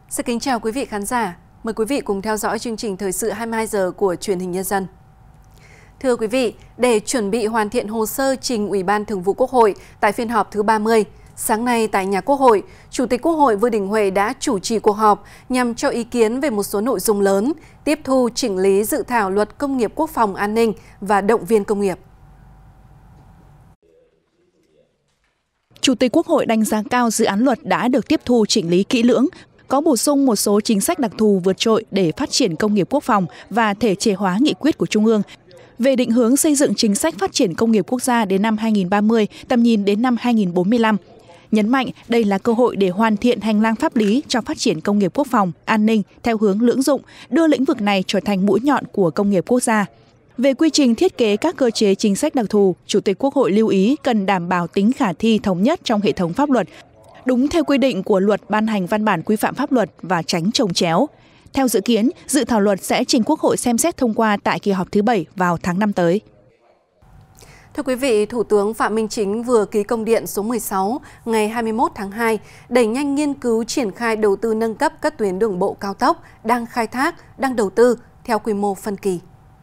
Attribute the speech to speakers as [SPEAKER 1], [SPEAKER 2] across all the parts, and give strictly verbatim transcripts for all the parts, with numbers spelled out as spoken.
[SPEAKER 1] Xin kính chào quý vị khán giả. Mời quý vị cùng theo dõi chương trình Thời sự hai mươi hai giờ của Truyền hình Nhân dân. Thưa quý vị, để chuẩn bị hoàn thiện hồ sơ trình Ủy ban Thường vụ Quốc hội tại phiên họp thứ ba mươi, sáng nay tại nhà Quốc hội, Chủ tịch Quốc hội Vương Đình Huệ đã chủ trì cuộc họp nhằm cho ý kiến về một số nội dung lớn, tiếp thu chỉnh lý dự thảo Luật Công nghiệp Quốc phòng An ninh và động viên công nghiệp.
[SPEAKER 2] Chủ tịch Quốc hội đánh giá cao dự án luật đã được tiếp thu chỉnh lý kỹ lưỡng, có bổ sung một số chính sách đặc thù vượt trội để phát triển công nghiệp quốc phòng và thể chế hóa nghị quyết của Trung ương về định hướng xây dựng chính sách phát triển công nghiệp quốc gia đến năm hai nghìn không trăm ba mươi, tầm nhìn đến năm hai nghìn không trăm bốn mươi lăm. Nhấn mạnh đây là cơ hội để hoàn thiện hành lang pháp lý cho phát triển công nghiệp quốc phòng, an ninh theo hướng lưỡng dụng, đưa lĩnh vực này trở thành mũi nhọn của công nghiệp quốc gia. Về quy trình thiết kế các cơ chế chính sách đặc thù, Chủ tịch Quốc hội lưu ý cần đảm bảo tính khả thi thống nhất trong hệ thống pháp luật, đúng theo quy định của luật ban hành văn bản quy phạm pháp luật và tránh chồng chéo. Theo dự kiến, dự thảo luật sẽ trình Quốc hội xem xét thông qua tại kỳ họp thứ bảy vào tháng năm tới.
[SPEAKER 1] Thưa quý vị, Thủ tướng Phạm Minh Chính vừa ký công điện số mười sáu ngày hai mươi mốt tháng hai đẩy nhanh nghiên cứu triển khai đầu tư nâng cấp các tuyến đường bộ cao tốc đang khai thác, đang đầu tư theo quy mô phân kỳ.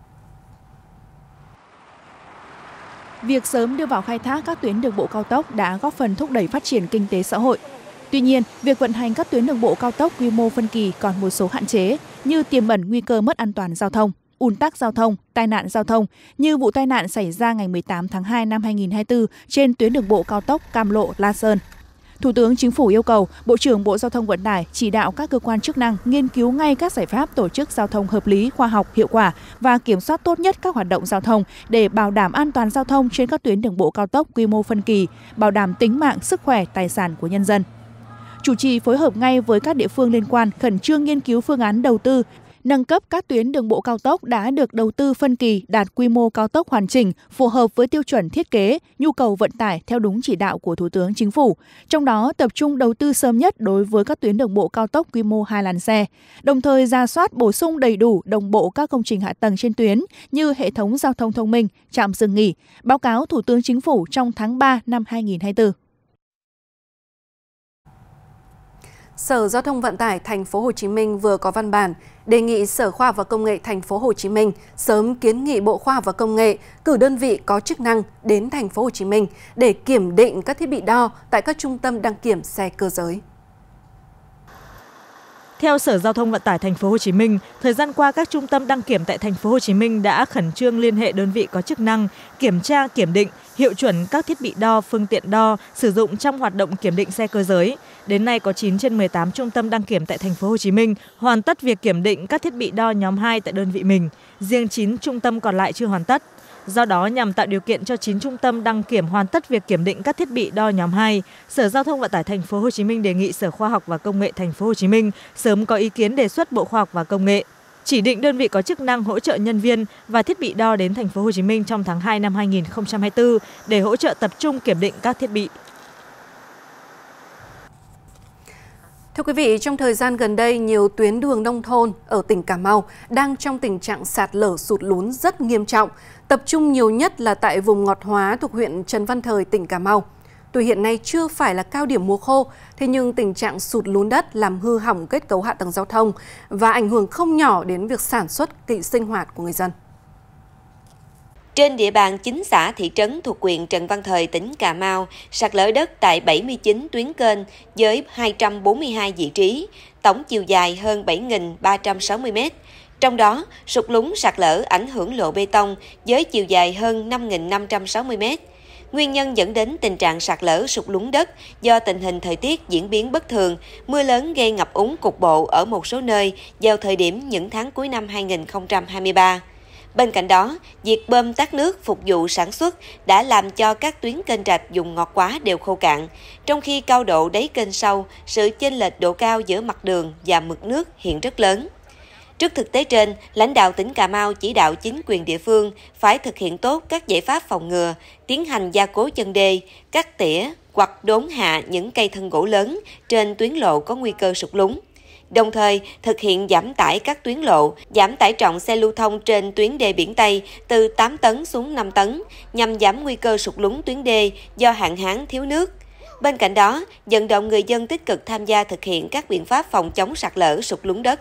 [SPEAKER 2] Việc sớm đưa vào khai thác các tuyến đường bộ cao tốc đã góp phần thúc đẩy phát triển kinh tế xã hội. Tuy nhiên, việc vận hành các tuyến đường bộ cao tốc quy mô phân kỳ còn một số hạn chế như tiềm ẩn nguy cơ mất an toàn giao thông, ùn tắc giao thông, tai nạn giao thông như vụ tai nạn xảy ra ngày mười tám tháng hai năm hai nghìn không trăm hai mươi tư trên tuyến đường bộ cao tốc Cam Lộ - La Sơn. Thủ tướng Chính phủ yêu cầu Bộ trưởng Bộ Giao thông Vận tải chỉ đạo các cơ quan chức năng nghiên cứu ngay các giải pháp tổ chức giao thông hợp lý, khoa học, hiệu quả và kiểm soát tốt nhất các hoạt động giao thông để bảo đảm an toàn giao thông trên các tuyến đường bộ cao tốc quy mô phân kỳ, bảo đảm tính mạng, sức khỏe, tài sản của nhân dân. Chủ trì phối hợp ngay với các địa phương liên quan khẩn trương nghiên cứu phương án đầu tư, nâng cấp các tuyến đường bộ cao tốc đã được đầu tư phân kỳ đạt quy mô cao tốc hoàn chỉnh, phù hợp với tiêu chuẩn thiết kế, nhu cầu vận tải theo đúng chỉ đạo của Thủ tướng Chính phủ. Trong đó tập trung đầu tư sớm nhất đối với các tuyến đường bộ cao tốc quy mô hai làn xe, đồng thời rà soát bổ sung đầy đủ đồng bộ các công trình hạ tầng trên tuyến như hệ thống giao thông thông minh, trạm dừng nghỉ, báo cáo Thủ tướng Chính phủ trong tháng ba năm hai nghìn không trăm hai mươi tư.
[SPEAKER 1] Sở Giao thông Vận tải Thành phố Hồ Chí Minh vừa có văn bản đề nghị Sở Khoa học và Công nghệ Thành phố Hồ Chí Minh sớm kiến nghị Bộ Khoa học và Công nghệ cử đơn vị có chức năng đến Thành phố Hồ Chí Minh để kiểm định các thiết bị đo tại các trung tâm đăng kiểm xe cơ giới.
[SPEAKER 3] Theo Sở Giao thông Vận tải Thành phố Hồ Chí Minh, thời gian qua các trung tâm đăng kiểm tại Thành phố Hồ Chí Minh đã khẩn trương liên hệ đơn vị có chức năng kiểm tra, kiểm định, hiệu chuẩn các thiết bị đo, phương tiện đo sử dụng trong hoạt động kiểm định xe cơ giới. Đến nay có chín trên mười tám trung tâm đăng kiểm tại Thành phố Hồ Chí Minh hoàn tất việc kiểm định các thiết bị đo nhóm hai tại đơn vị mình, riêng chín trung tâm còn lại chưa hoàn tất. Do đó, nhằm tạo điều kiện cho chín trung tâm đăng kiểm hoàn tất việc kiểm định các thiết bị đo nhóm hai, Sở Giao thông Vận tải Thành phố Hồ Chí Minh đề nghị Sở Khoa học và Công nghệ Thành phố Hồ Chí Minh sớm có ý kiến đề xuất Bộ Khoa học và Công nghệ chỉ định đơn vị có chức năng hỗ trợ nhân viên và thiết bị đo đến Thành phố Hồ Chí Minh trong tháng hai năm hai nghìn không trăm hai mươi tư để hỗ trợ tập trung kiểm định các thiết bị.
[SPEAKER 1] Thưa quý vị, trong thời gian gần đây, nhiều tuyến đường nông thôn ở tỉnh Cà Mau đang trong tình trạng sạt lở sụt lún rất nghiêm trọng, tập trung nhiều nhất là tại vùng Ngọt Hóa thuộc huyện Trần Văn Thời, tỉnh Cà Mau. Tuy hiện nay chưa phải là cao điểm mùa khô, thế nhưng tình trạng sụt lún đất làm hư hỏng kết cấu hạ tầng giao thông và ảnh hưởng không nhỏ đến việc sản xuất, kỵ sinh hoạt của người dân.
[SPEAKER 4] Trên địa bàn chín xã thị trấn thuộc huyện Trần Văn Thời, tỉnh Cà Mau, sạt lở đất tại bảy mươi chín tuyến kênh với hai trăm bốn mươi hai vị trí, tổng chiều dài hơn bảy nghìn ba trăm sáu mươi mét. Trong đó, sụt lún sạt lở ảnh hưởng lộ bê tông với chiều dài hơn năm nghìn năm trăm sáu mươi mét. Nguyên nhân dẫn đến tình trạng sạt lở sụt lún đất do tình hình thời tiết diễn biến bất thường, mưa lớn gây ngập úng cục bộ ở một số nơi vào thời điểm những tháng cuối năm hai nghìn không trăm hai mươi ba. Bên cạnh đó, việc bơm tát nước phục vụ sản xuất đã làm cho các tuyến kênh rạch dùng Ngọt Quá đều khô cạn, trong khi cao độ đáy kênh sâu, sự chênh lệch độ cao giữa mặt đường và mực nước hiện rất lớn. Trước thực tế trên, lãnh đạo tỉnh Cà Mau chỉ đạo chính quyền địa phương phải thực hiện tốt các giải pháp phòng ngừa, tiến hành gia cố chân đê, cắt tỉa hoặc đốn hạ những cây thân gỗ lớn trên tuyến lộ có nguy cơ sụt lún. Đồng thời, thực hiện giảm tải các tuyến lộ, giảm tải trọng xe lưu thông trên tuyến đê biển Tây từ tám tấn xuống năm tấn, nhằm giảm nguy cơ sụt lún tuyến đê do hạn hán thiếu nước. Bên cạnh đó, vận động người dân tích cực tham gia thực hiện các biện pháp phòng chống sạt lở, sụt lún đất.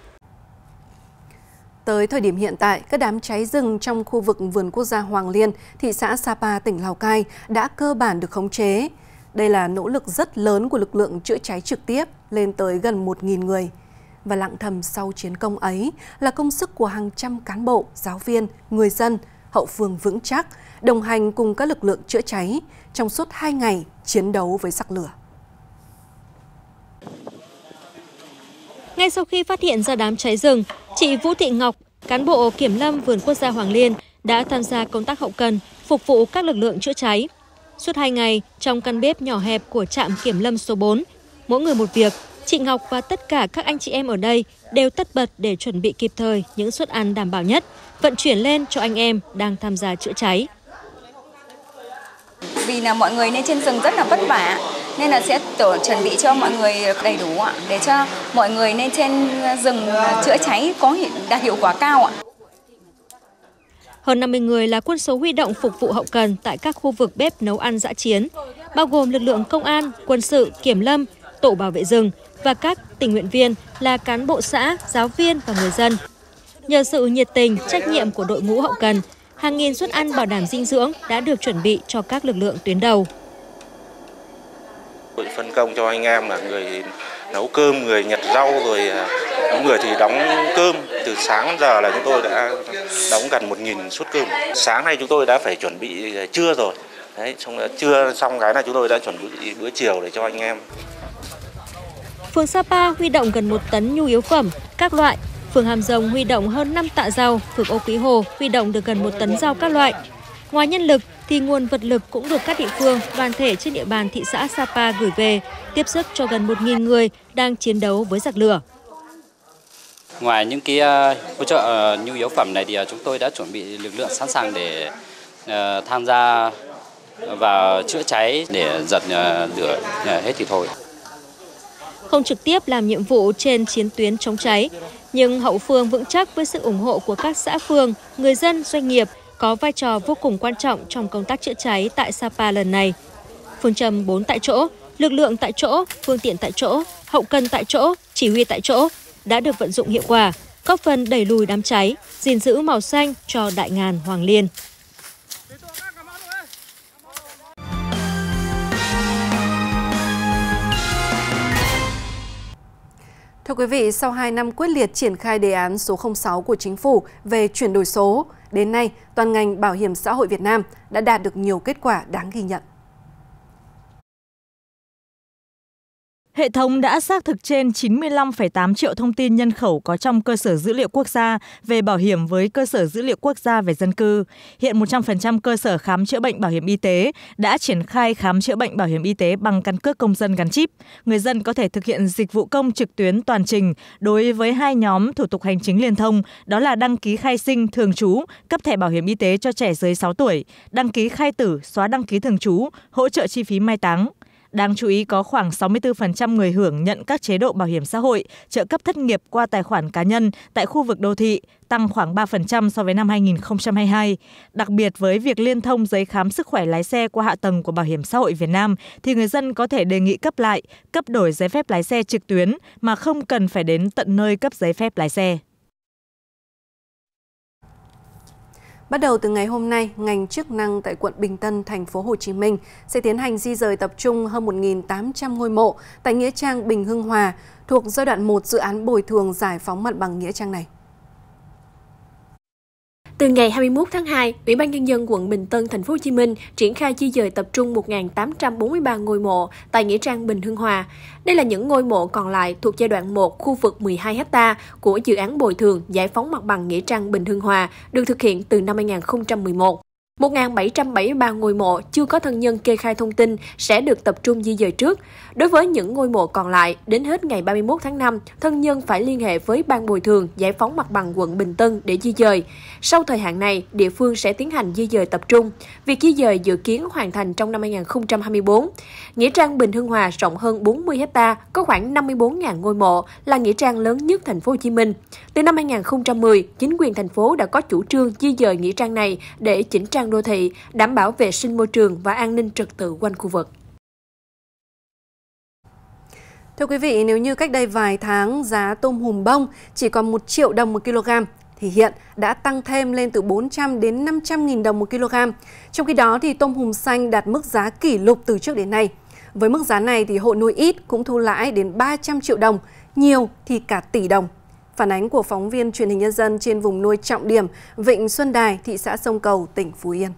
[SPEAKER 1] Tới thời điểm hiện tại, các đám cháy rừng trong khu vực vườn quốc gia Hoàng Liên, thị xã Sapa, tỉnh Lào Cai đã cơ bản được khống chế. Đây là nỗ lực rất lớn của lực lượng chữa cháy trực tiếp, lên tới gần một nghìn người. Và lặng thầm sau chiến công ấy là công sức của hàng trăm cán bộ, giáo viên, người dân, hậu phương vững chắc, đồng hành cùng các lực lượng chữa cháy trong suốt hai ngày chiến đấu với giặc lửa.
[SPEAKER 5] Ngay sau khi phát hiện ra đám cháy rừng, chị Vũ Thị Ngọc, cán bộ kiểm lâm vườn quốc gia Hoàng Liên, đã tham gia công tác hậu cần, phục vụ các lực lượng chữa cháy. Suốt hai ngày, trong căn bếp nhỏ hẹp của trạm kiểm lâm số bốn, mỗi người một việc, chị Ngọc và tất cả các anh chị em ở đây đều tất bật để chuẩn bị kịp thời những suất ăn đảm bảo nhất, vận chuyển lên cho anh em đang tham gia chữa cháy.
[SPEAKER 6] Vì là mọi người lên trên rừng rất là vất vả, nên là sẽ tổ chuẩn bị cho mọi người đầy đủ ạ, để cho mọi người lên trên rừng chữa cháy có đạt hiệu quả cao ạ.
[SPEAKER 5] Hơn năm mươi người là quân số huy động phục vụ hậu cần tại các khu vực bếp nấu ăn dã chiến, bao gồm lực lượng công an, quân sự, kiểm lâm, tổ bảo vệ rừng và các tình nguyện viên là cán bộ xã, giáo viên và người dân. Nhờ sự nhiệt tình, trách nhiệm của đội ngũ hậu cần, hàng nghìn suất ăn bảo đảm dinh dưỡng đã được chuẩn bị cho các lực lượng tuyến đầu.
[SPEAKER 7] Phân công cho anh em là người nấu cơm, người nhặt rau, rồi những người thì đóng cơm. Từ sáng đến giờ là chúng tôi đã đóng gần một nghìn suất cơm. Sáng nay chúng tôi đã phải chuẩn bị trưa rồi. Đấy, xong là trưa xong cái là chúng tôi đã chuẩn bị bữa chiều để cho anh em.
[SPEAKER 5] Phường Sapa huy động gần một tấn nhu yếu phẩm các loại. Phường Hàm Rồng huy động hơn năm tạ rau, phường Âu Quý Hồ huy động được gần một tấn rau các loại. Ngoài nhân lực thì nguồn vật lực cũng được các địa phương, đoàn thể trên địa bàn thị xã Sapa gửi về, tiếp sức cho gần một nghìn người đang chiến đấu với giặc lửa.
[SPEAKER 8] Ngoài những cái hỗ trợ nhu yếu phẩm này thì chúng tôi đã chuẩn bị lực lượng sẵn sàng để uh, tham gia vào chữa cháy để dập uh, lửa uh, hết thì thôi.
[SPEAKER 5] Không trực tiếp làm nhiệm vụ trên chiến tuyến chống cháy, nhưng hậu phương vững chắc với sự ủng hộ của các xã phường, người dân, doanh nghiệp có vai trò vô cùng quan trọng trong công tác chữa cháy tại Sapa lần này. Phương châm bốn tại chỗ, lực lượng tại chỗ, phương tiện tại chỗ, hậu cần tại chỗ, chỉ huy tại chỗ đã được vận dụng hiệu quả, góp phần đẩy lùi đám cháy, gìn giữ màu xanh cho đại ngàn Hoàng Liên.
[SPEAKER 1] Thưa quý vị, sau hai năm quyết liệt triển khai đề án số không sáu của Chính phủ về chuyển đổi số, đến nay, toàn ngành Bảo hiểm xã hội Việt Nam đã đạt được nhiều kết quả đáng ghi nhận.
[SPEAKER 3] Hệ thống đã xác thực trên chín mươi lăm phẩy tám triệu thông tin nhân khẩu có trong cơ sở dữ liệu quốc gia về bảo hiểm với cơ sở dữ liệu quốc gia về dân cư. Hiện một trăm phần trăm cơ sở khám chữa bệnh bảo hiểm y tế đã triển khai khám chữa bệnh bảo hiểm y tế bằng căn cước công dân gắn chip. Người dân có thể thực hiện dịch vụ công trực tuyến toàn trình đối với hai nhóm thủ tục hành chính liên thông, đó là đăng ký khai sinh thường trú, cấp thẻ bảo hiểm y tế cho trẻ dưới sáu tuổi, đăng ký khai tử, xóa đăng ký thường trú, hỗ trợ chi phí mai táng. Đáng chú ý có khoảng sáu mươi tư phần trăm người hưởng nhận các chế độ bảo hiểm xã hội, trợ cấp thất nghiệp qua tài khoản cá nhân tại khu vực đô thị, tăng khoảng ba phần trăm so với năm hai nghìn không trăm hai mươi hai. Đặc biệt với việc liên thông giấy khám sức khỏe lái xe qua hạ tầng của Bảo hiểm xã hội Việt Nam, thì người dân có thể đề nghị cấp lại, cấp đổi giấy phép lái xe trực tuyến mà không cần phải đến tận nơi cấp giấy phép lái xe.
[SPEAKER 1] Bắt đầu từ ngày hôm nay, ngành chức năng tại quận Bình Tân, thành phố Hồ Chí Minh sẽ tiến hành di rời tập trung hơn một nghìn tám trăm ngôi mộ tại nghĩa trang Bình Hưng Hòa, thuộc giai đoạn một dự án bồi thường giải phóng mặt bằng nghĩa trang này.
[SPEAKER 9] Từ ngày hai mươi mốt tháng hai, Ủy ban Nhân dân quận Bình Tân, thành phố Hồ Chí Minh triển khai di dời tập trung một nghìn tám trăm bốn mươi ba ngôi mộ tại nghĩa trang Bình Hưng Hòa. Đây là những ngôi mộ còn lại thuộc giai đoạn một khu vực mười hai héc ta của dự án bồi thường giải phóng mặt bằng nghĩa trang Bình Hưng Hòa được thực hiện từ năm hai nghìn không trăm mười một. một nghìn bảy trăm bảy mươi ba ngôi mộ chưa có thân nhân kê khai thông tin sẽ được tập trung di dời trước. Đối với những ngôi mộ còn lại, đến hết ngày ba mươi mốt tháng năm, thân nhân phải liên hệ với Ban Bồi thường Giải phóng mặt bằng quận Bình Tân để di dời. Sau thời hạn này, địa phương sẽ tiến hành di dời tập trung. Việc di dời dự kiến hoàn thành trong năm hai nghìn không trăm hai mươi tư. Nghĩa trang Bình Hưng Hòa rộng hơn bốn mươi héc ta, có khoảng năm mươi bốn nghìn ngôi mộ, là nghĩa trang lớn nhất thành phố Hồ Chí Minh. Từ năm hai nghìn không trăm mười, chính quyền thành phố đã có chủ trương di dời nghĩa trang này để chỉnh trang đô thị, đảm bảo vệ sinh môi trường và an ninh trật tự quanh khu vực.
[SPEAKER 1] Thưa quý vị, nếu như cách đây vài tháng giá tôm hùm bông chỉ còn một triệu đồng một kg, thì hiện đã tăng thêm lên từ bốn trăm đến năm trăm nghìn đồng một kg. Trong khi đó, thì tôm hùm xanh đạt mức giá kỷ lục từ trước đến nay. Với mức giá này, thì hộ nuôi ít cũng thu lãi đến ba trăm triệu đồng, nhiều thì cả tỷ đồng. Phản ánh của phóng viên Truyền hình Nhân dân trên vùng nuôi trọng điểm Vịnh Xuân Đài, thị xã Sông Cầu, tỉnh Phú Yên.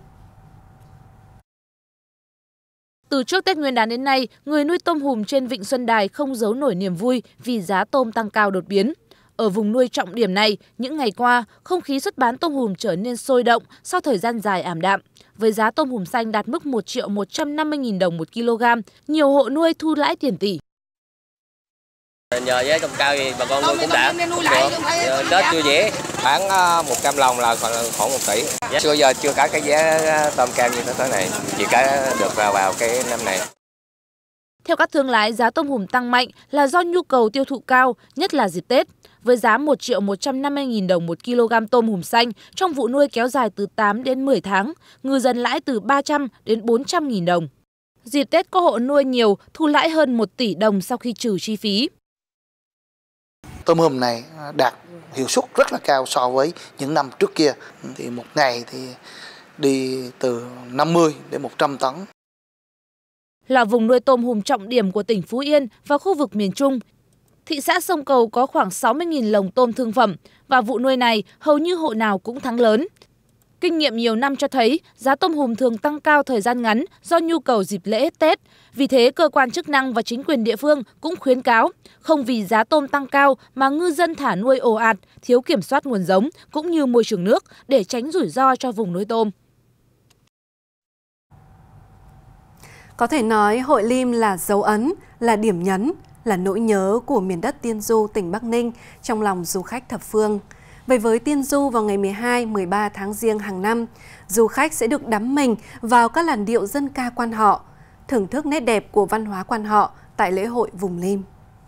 [SPEAKER 2] Từ trước Tết Nguyên đán đến nay, người nuôi tôm hùm trên Vịnh Xuân Đài không giấu nổi niềm vui vì giá tôm tăng cao đột biến. Ở vùng nuôi trọng điểm này, những ngày qua, không khí xuất bán tôm hùm trở nên sôi động sau thời gian dài ảm đạm. Với giá tôm hùm xanh đạt mức một triệu một trăm năm mươi nghìn đồng một kg, nhiều hộ nuôi thu lãi tiền tỷ.
[SPEAKER 10] Nhờ giá tôm cao thì bà con nuôi cũng đã, cũng được. Tết chưa dễ.
[SPEAKER 11] Bán một trăm lồng là khoảng một tỷ. Chưa giờ chưa cả cái giá tôm cam như thế này, chỉ cả được vào vào cái năm này.
[SPEAKER 2] Theo các thương lái, giá tôm hùm tăng mạnh là do nhu cầu tiêu thụ cao, nhất là dịp Tết. Với giá một triệu một trăm năm mươi nghìn đồng một kg tôm hùm xanh trong vụ nuôi kéo dài từ tám đến mười tháng, ngư dân lãi từ ba trăm đến bốn trăm nghìn đồng. Dịp Tết có hộ nuôi nhiều, thu lãi hơn một tỷ đồng sau khi trừ chi phí.
[SPEAKER 12] Tôm hùm này đạt hiệu suất rất là cao so với những năm trước kia. Thì một ngày thì đi từ năm mươi đến một trăm tấn.
[SPEAKER 2] Là vùng nuôi tôm hùm trọng điểm của tỉnh Phú Yên và khu vực miền Trung, thị xã Sông Cầu có khoảng sáu mươi nghìn lồng tôm thương phẩm và vụ nuôi này hầu như hộ nào cũng thắng lớn. Kinh nghiệm nhiều năm cho thấy giá tôm hùm thường tăng cao thời gian ngắn do nhu cầu dịp lễ Tết. Vì thế, cơ quan chức năng và chính quyền địa phương cũng khuyến cáo không vì giá tôm tăng cao mà ngư dân thả nuôi ồ ạt, thiếu kiểm soát nguồn giống cũng như môi trường nước để tránh rủi ro cho vùng nuôi tôm.
[SPEAKER 1] Có thể nói Hội Lim là dấu ấn, là điểm nhấn, là nỗi nhớ của miền đất Tiên Du, tỉnh Bắc Ninh trong lòng du khách thập phương. Vậy với Tiên Du vào ngày mười hai, mười ba tháng Giêng hàng năm, du khách sẽ được đắm mình vào các làn điệu dân ca quan họ, thưởng thức nét đẹp của văn hóa quan họ tại lễ hội vùng Lim.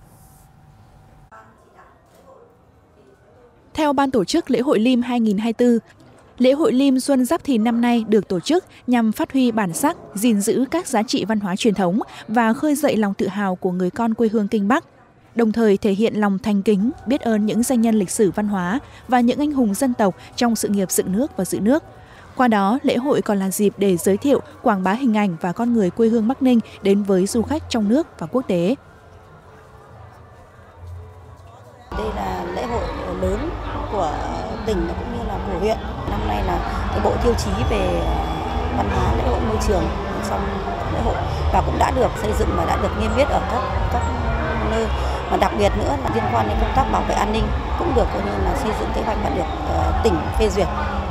[SPEAKER 2] Theo ban tổ chức lễ hội Lim hai nghìn không trăm hai mươi tư, lễ hội Lim Xuân Giáp Thìn năm nay được tổ chức nhằm phát huy bản sắc, gìn giữ các giá trị văn hóa truyền thống và khơi dậy lòng tự hào của người con quê hương Kinh Bắc, đồng thời thể hiện lòng thành kính, biết ơn những danh nhân lịch sử văn hóa và những anh hùng dân tộc trong sự nghiệp dựng nước và giữ nước. Qua đó, lễ hội còn là dịp để giới thiệu, quảng bá hình ảnh và con người quê hương Bắc Ninh đến với du khách trong nước và quốc tế.
[SPEAKER 13] Đây là lễ hội lớn của tỉnh cũng như là của huyện. Năm nay là cái bộ tiêu chí về văn hóa lễ hội môi trường trong lễ hội và cũng đã được xây dựng và đã được niêm yết ở các các nơi. Mà đặc biệt nữa là liên quan đến công tác bảo vệ an ninh cũng được coi như là xây dựng kế hoạch và được uh, tỉnh phê duyệt.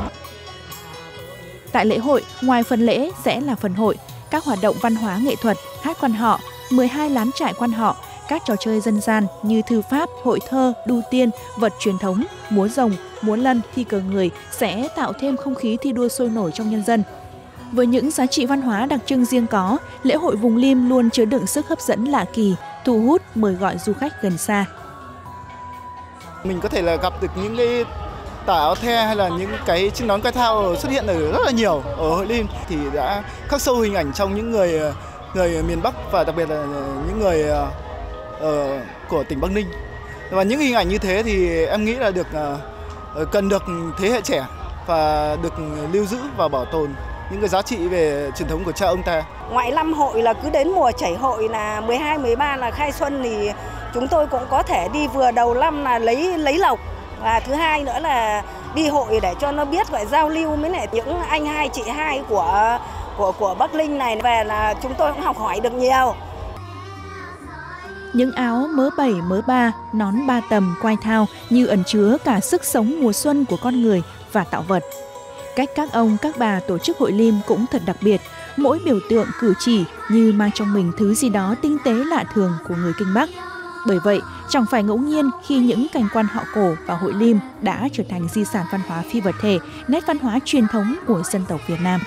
[SPEAKER 2] Tại lễ hội, ngoài phần lễ sẽ là phần hội, các hoạt động văn hóa nghệ thuật, hát quan họ, mười hai lán trại quan họ, các trò chơi dân gian như thư pháp, hội thơ, đu tiên, vật truyền thống, múa rồng, múa lân, thi cờ người sẽ tạo thêm không khí thi đua sôi nổi trong nhân dân. Với những giá trị văn hóa đặc trưng riêng có, lễ hội vùng Lim luôn chứa đựng sức hấp dẫn lạ kỳ, thu hút mời gọi du khách gần xa.
[SPEAKER 14] Mình có thể là gặp được những cái tà áo the hay là những cái chiếc nón quai thao xuất hiện ở rất là nhiều ở hội Lim thì đã khắc sâu hình ảnh trong những người người miền Bắc và đặc biệt là những người uh, của tỉnh Bắc Ninh. Và những hình ảnh như thế thì em nghĩ là được uh, cần được thế hệ trẻ và được lưu giữ và bảo tồn những cái giá trị về truyền thống của cha ông ta.
[SPEAKER 15] Ngoại năm hội là cứ đến mùa chảy hội là mười hai, mười ba là khai xuân thì chúng tôi cũng có thể đi vừa đầu năm là lấy lấy lộc. Và thứ hai nữa là đi hội để cho nó biết và giao lưu với lại những anh hai chị hai của của của Bắc Ninh này về là chúng tôi cũng học hỏi được nhiều.
[SPEAKER 2] Những áo mớ bảy mớ ba, nón ba tầm, quai thao như ẩn chứa cả sức sống mùa xuân của con người và tạo vật. Cách các ông, các bà tổ chức hội Lim cũng thật đặc biệt, mỗi biểu tượng cử chỉ như mang trong mình thứ gì đó tinh tế lạ thường của người Kinh Bắc. Bởi vậy, chẳng phải ngẫu nhiên khi những cảnh quan họ cổ và hội Lim đã trở thành di sản văn hóa phi vật thể, nét văn hóa truyền thống của dân tộc Việt Nam.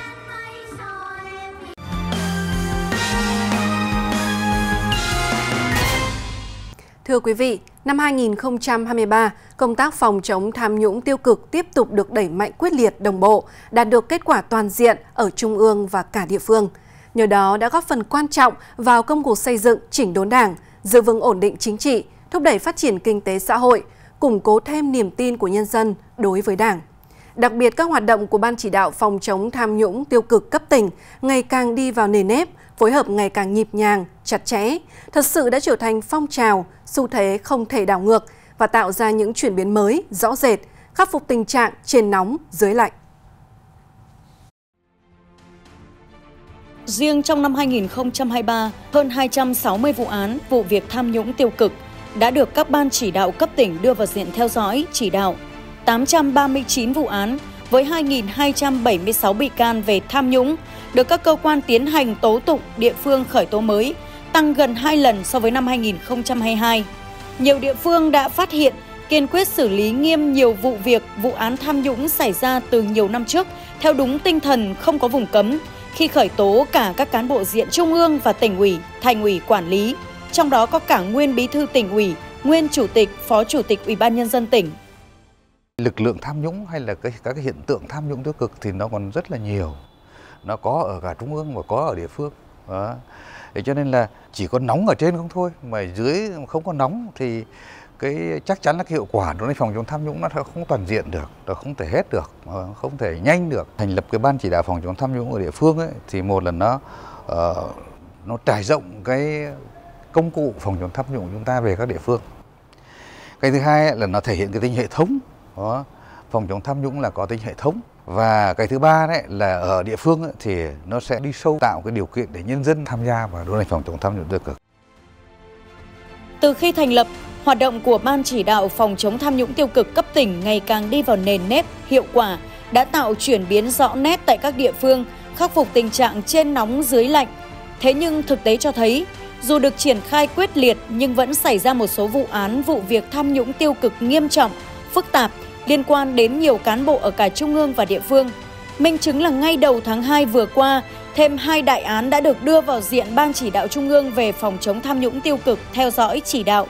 [SPEAKER 1] Thưa quý vị, năm hai nghìn không trăm hai mươi ba, công tác phòng chống tham nhũng tiêu cực tiếp tục được đẩy mạnh quyết liệt đồng bộ, đạt được kết quả toàn diện ở Trung ương và cả địa phương. Nhờ đó đã góp phần quan trọng vào công cuộc xây dựng chỉnh đốn Đảng, giữ vững ổn định chính trị, thúc đẩy phát triển kinh tế xã hội, củng cố thêm niềm tin của nhân dân đối với Đảng. Đặc biệt, các hoạt động của Ban chỉ đạo phòng chống tham nhũng tiêu cực cấp tỉnh ngày càng đi vào nề nếp, phối hợp ngày càng nhịp nhàng, chặt chẽ, thật sự đã trở thành phong trào, xu thế không thể đảo ngược và tạo ra những chuyển biến mới, rõ rệt, khắc phục tình trạng trên nóng, dưới lạnh.
[SPEAKER 16] Riêng trong năm hai nghìn không trăm hai mươi ba, hơn hai trăm sáu mươi vụ án, vụ việc tham nhũng tiêu cực đã được các ban chỉ đạo cấp tỉnh đưa vào diện theo dõi, chỉ đạo. tám trăm ba mươi chín vụ án với hai nghìn hai trăm bảy mươi sáu bị can về tham nhũng được các cơ quan tiến hành tố tụng địa phương khởi tố mới, tăng gần hai lần so với năm hai nghìn không trăm hai mươi hai. Nhiều địa phương đã phát hiện, kiên quyết xử lý nghiêm nhiều vụ việc, vụ án tham nhũng xảy ra từ nhiều năm trước theo đúng tinh thần không có vùng cấm, khi khởi tố cả các cán bộ diện trung ương và tỉnh ủy, thành ủy quản lý, trong đó có cả nguyên bí thư tỉnh ủy, nguyên chủ tịch, phó chủ tịch Ủy ban nhân dân tỉnh.
[SPEAKER 17] Lực lượng tham nhũng hay là cái, các cái hiện tượng tham nhũng tiêu cực thì nó còn rất là nhiều. Nó có ở cả trung ương và có ở địa phương. Đó. Để cho nên là chỉ có nóng ở trên không thôi, mà dưới không có nóng thì cái chắc chắn là cái hiệu quả đối với phòng chống tham nhũng nó không toàn diện được, nó không thể hết được, không thể nhanh được. Thành lập cái ban chỉ đạo phòng chống tham nhũng ở địa phương ấy, thì một là nó uh, nó trải rộng cái công cụ phòng chống tham nhũng chúng ta về các địa phương. Cái thứ hai là nó thể hiện cái tính hệ thống. Đó. Phòng chống tham nhũng là có tính hệ thống. Và cái thứ ba đấy là ở địa phương ấy, thì nó sẽ đi sâu tạo cái điều kiện để nhân dân tham gia vào đấu tranh phòng chống tham nhũng tiêu cực.
[SPEAKER 16] Từ khi thành lập, hoạt động của Ban chỉ đạo phòng chống tham nhũng tiêu cực cấp tỉnh ngày càng đi vào nền nếp, hiệu quả, đã tạo chuyển biến rõ nét tại các địa phương, khắc phục tình trạng trên nóng dưới lạnh. Thế nhưng thực tế cho thấy, dù được triển khai quyết liệt nhưng vẫn xảy ra một số vụ án, vụ việc tham nhũng tiêu cực nghiêm trọng, phức tạp, liên quan đến nhiều cán bộ ở cả trung ương và địa phương. Minh chứng là ngay đầu tháng hai vừa qua, thêm hai đại án đã được đưa vào diện Ban chỉ đạo trung ương về phòng chống tham nhũng tiêu cực theo dõi chỉ đạo.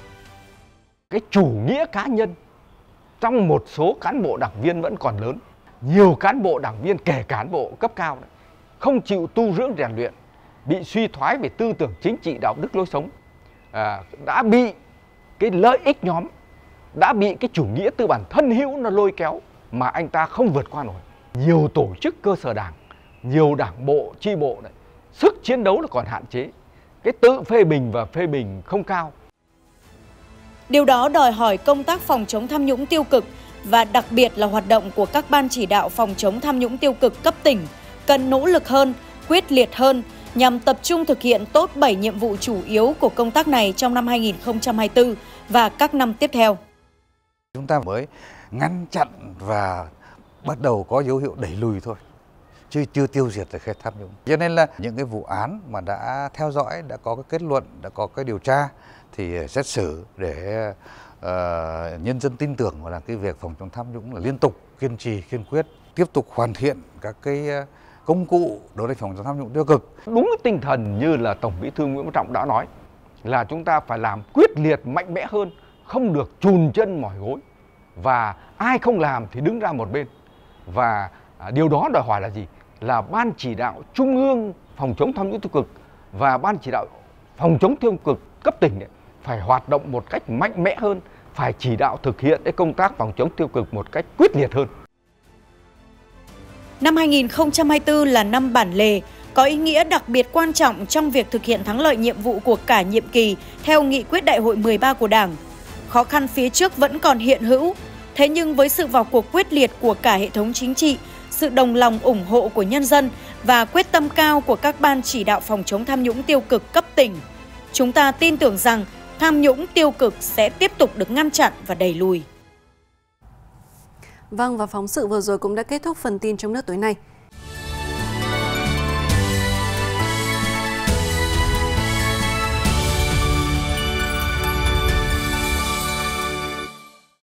[SPEAKER 18] Cái chủ nghĩa cá nhân trong một số cán bộ đảng viên vẫn còn lớn. Nhiều cán bộ đảng viên, kể cán bộ cấp cao, không chịu tu dưỡng rèn luyện, bị suy thoái về tư tưởng chính trị, đạo đức, lối sống, à, đã bị cái lợi ích nhóm, đã bị cái chủ nghĩa tư bản thân hữu nó lôi kéo mà anh ta không vượt qua nổi. Nhiều tổ chức cơ sở đảng, nhiều đảng bộ, chi bộ này, sức chiến đấu là còn hạn chế, cái tự phê bình và phê bình không cao.
[SPEAKER 16] Điều đó đòi hỏi công tác phòng chống tham nhũng tiêu cực và đặc biệt là hoạt động của các ban chỉ đạo phòng chống tham nhũng tiêu cực cấp tỉnh cần nỗ lực hơn, quyết liệt hơn nhằm tập trung thực hiện tốt bảy nhiệm vụ chủ yếu của công tác này trong năm hai nghìn không trăm hai mươi tư và các năm tiếp theo.
[SPEAKER 17] Chúng ta mới ngăn chặn và bắt đầu có dấu hiệu đẩy lùi thôi, chứ chưa tiêu diệt được cái tham nhũng. Cho nên là những cái vụ án mà đã theo dõi, đã có cái kết luận, đã có cái điều tra thì xét xử để uh, nhân dân tin tưởng vào là cái việc phòng chống tham nhũng là liên tục, kiên trì, kiên quyết, tiếp tục hoàn thiện các cái công cụ đối với phòng chống tham nhũng tiêu cực.
[SPEAKER 18] Đúng cái tinh thần như là Tổng Bí thư Nguyễn Phú Trọng đã nói là chúng ta phải làm quyết liệt, mạnh mẽ hơn, không được chùn chân mỏi gối, và ai không làm thì đứng ra một bên. Và à, điều đó đòi hỏi là gì? Là Ban chỉ đạo Trung ương phòng chống tham nhũng tiêu cực và Ban chỉ đạo phòng chống tiêu cực cấp tỉnh ấy, phải hoạt động một cách mạnh mẽ hơn, phải chỉ đạo thực hiện cái công tác phòng chống tiêu cực một cách quyết liệt hơn.
[SPEAKER 16] Năm hai nghìn không trăm hai mươi tư là năm bản lề, có ý nghĩa đặc biệt quan trọng trong việc thực hiện thắng lợi nhiệm vụ của cả nhiệm kỳ theo nghị quyết đại hội mười ba của Đảng. Khó khăn phía trước vẫn còn hiện hữu, thế nhưng với sự vào cuộc quyết liệt của cả hệ thống chính trị, sự đồng lòng ủng hộ của nhân dân và quyết tâm cao của các ban chỉ đạo phòng chống tham nhũng tiêu cực cấp tỉnh, chúng ta tin tưởng rằng tham nhũng tiêu cực sẽ tiếp tục được ngăn chặn và đẩy lùi.
[SPEAKER 1] Vâng, và phóng sự vừa rồi cũng đã kết thúc phần tin trong nước tối nay.